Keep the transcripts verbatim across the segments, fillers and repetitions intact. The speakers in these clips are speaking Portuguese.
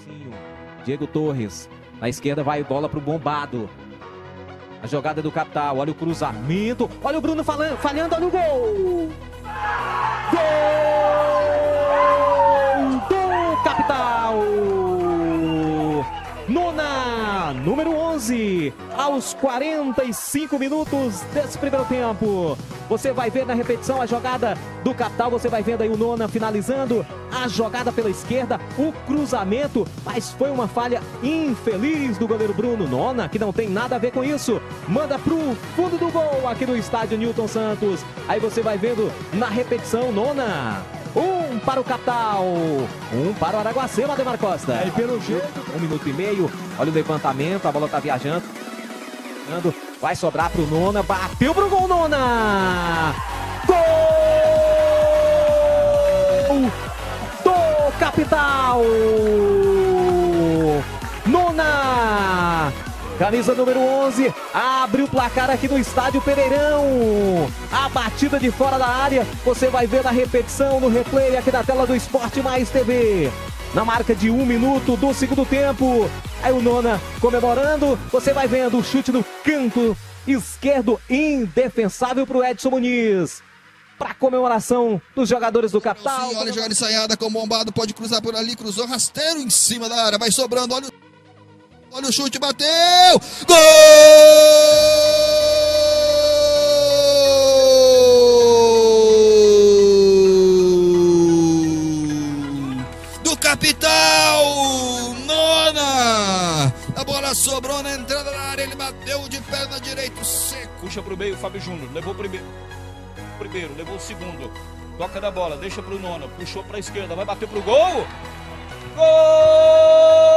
Diego Torres. Na esquerda vai bola pro Bombado. A jogada do Capital. Olha o cruzamento. Olha o Bruno falando, falhando. Olha o gol. Gol do Capital. Nona, número onze, aos quarenta e cinco minutos desse primeiro tempo. Você vai ver na repetição a jogada do Capital, você vai vendo aí o Nona finalizando a jogada pela esquerda, o cruzamento, mas foi uma falha infeliz do goleiro Bruno. Nona, que não tem nada a ver com isso, manda pro fundo do gol aqui no estádio Newton Santos. Aí você vai vendo na repetição, Nona. Um para o Capital, um para o Araguacema, Ademar Costa. É, e pelo jeito, um minuto e meio, olha o levantamento, a bola tá viajando. Vai sobrar pro Nona, bateu pro gol, Nona! Gol do Capital! Nona! Camisa número onze, abre o placar aqui no estádio Pereirão. A batida de fora da área, você vai ver na repetição, no replay aqui da tela do Esporte Mais T V. Na marca de um minuto do segundo tempo. Aí o Nona comemorando, você vai vendo o chute no canto esquerdo, indefensável para o Edson Muniz. Para comemoração dos jogadores do Capital. Sim, olha a jogada ensaiada com o Bombado, pode cruzar por ali, cruzou, rasteiro em cima da área, vai sobrando, olha o... Olha o chute, bateu! Gol! Do Capital! Nona! A bola sobrou na entrada da área, ele bateu de perna direita, seco. Puxa pro meio, Fábio Júnior, levou o primeiro, primeiro, levou o segundo. Toca da bola, deixa pro Nona, puxou pra esquerda, vai bater pro gol! Gol!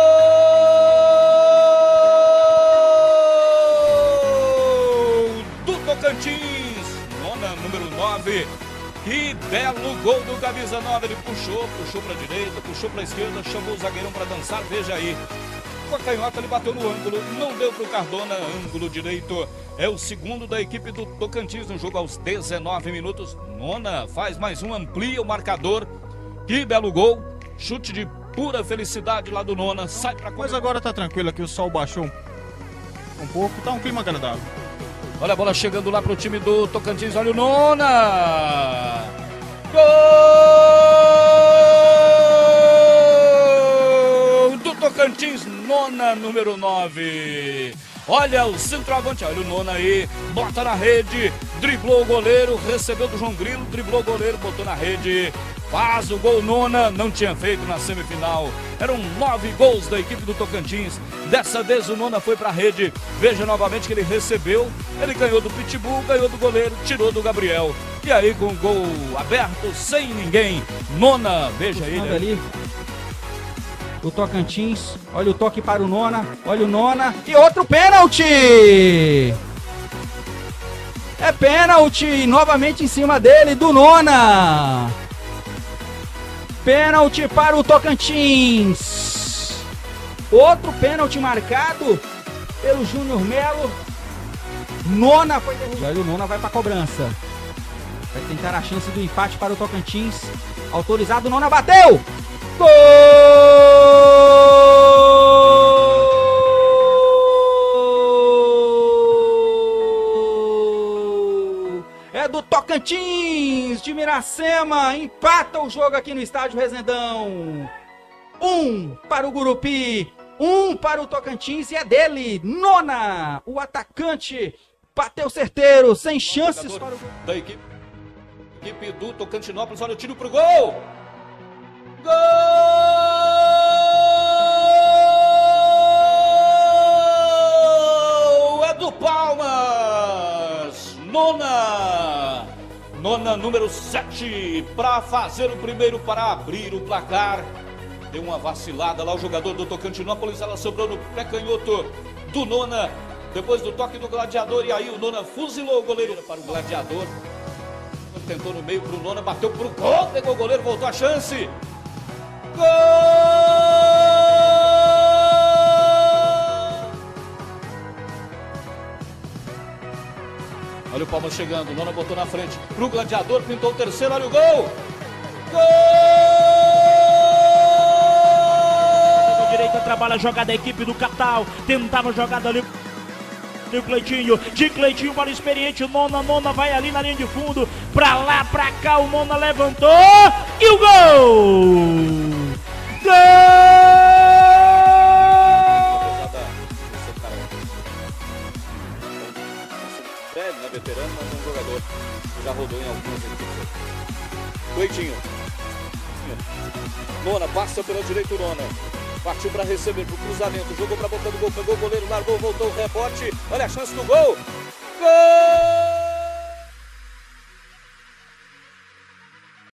Tocantins, Nona, número nove. Que belo gol do camisa nove. Ele puxou, puxou para a direita, puxou para a esquerda, chamou o zagueirão para dançar. Veja aí. Com a canhota ele bateu no ângulo, não deu para o Cardona, ângulo direito. É o segundo da equipe do Tocantins no jogo aos dezenove minutos. Nona faz mais um, amplia o marcador. Que belo gol. Chute de pura felicidade lá do Nona. Sai para Mas agora tá tranquilo aqui, o sol baixou um pouco, tá um clima agradável. Olha a bola chegando lá pro time do Tocantins, olha o Nona! Gol do Tocantins, Nona, número nove. Olha o centroavante, olha o Nona aí, bota na rede, driblou o goleiro, recebeu do João Grilo, driblou o goleiro, botou na rede. Faz o gol, Nona, não tinha feito na semifinal. Eram nove gols da equipe do Tocantins. Dessa vez o Nona foi para a rede. Veja novamente que ele recebeu. Ele ganhou do Pitbull, ganhou do goleiro, tirou do Gabriel. E aí com o gol aberto, sem ninguém. Nona, veja ele ali. O Tocantins, olha o toque para o Nona, olha o Nona. E outro pênalti! É pênalti, novamente em cima dele, do Nona. Pênalti para o Tocantins. Outro pênalti marcado pelo Júnior Melo. Nona foi derrubado. O Nona vai para a cobrança. Vai tentar a chance do empate para o Tocantins. Autorizado, Nona bateu. Gol! É do Tocantins de Miracema, empata o jogo aqui no estádio Resendão. Um para o Gurupi, um para o Tocantins e é dele, Nona, o atacante, bateu certeiro, sem chances para o gol. Da equipe, equipe do Tocantinópolis, olha o tiro pro gol. Gol! É do Palmas, Nona. Nona, número sete, para fazer o primeiro, para abrir o placar. Deu uma vacilada lá o jogador do Tocantinópolis, ela sobrou no pé canhoto do Nona, depois do toque do Gladiador, e aí o Nona fuzilou o goleiro para o Gladiador. Tentou no meio para o Nona, bateu para o gol, pegou o goleiro, voltou a chance. Gol! Olha o Palmas chegando, Nona botou na frente pro Gladiador, pintou o terceiro, olha o gol! Gol! direita, trabalha a jogada da equipe do Catal. Tentava a jogada ali. O Cleitinho, de Cleitinho para o experiente, o Nona, Nona vai ali na linha de fundo, pra lá, pra cá, o Nona levantou, e o gol! Gol! Velho, não é veterano, mas é um jogador que já rodou em algumas equipes. Cleitinho. Nona, passa pela direita o Nona. Partiu para receber pro cruzamento, jogou para botar do gol, pegou o goleiro, largou, voltou o rebote. Olha a chance do gol. Gol!